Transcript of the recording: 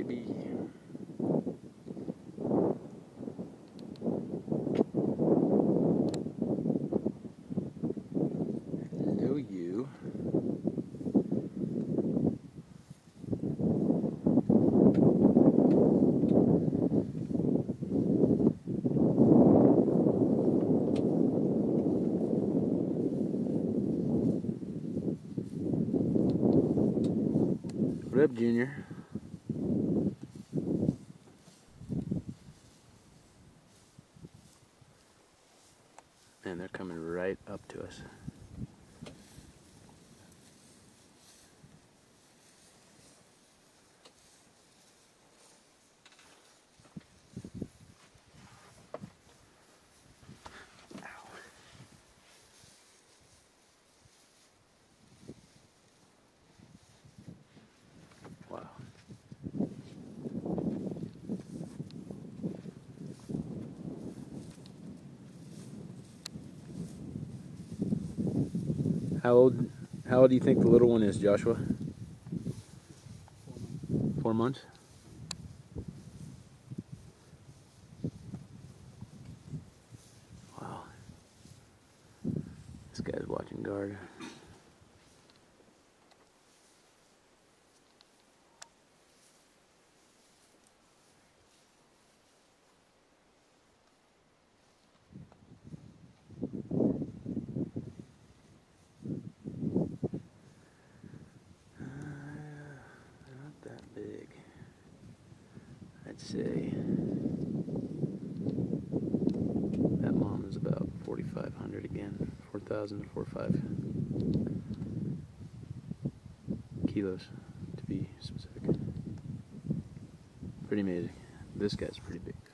baby. Hello, you. What up, Junior? And they're coming right up to us. Wow. How old do you think the little one is, Joshua? 4 months? Wow. This guy's watching guard. Not that big. I'd say that mom is about 4,500 again. 4,000 to 4,500 kilos to be specific. Pretty amazing. This guy's pretty big.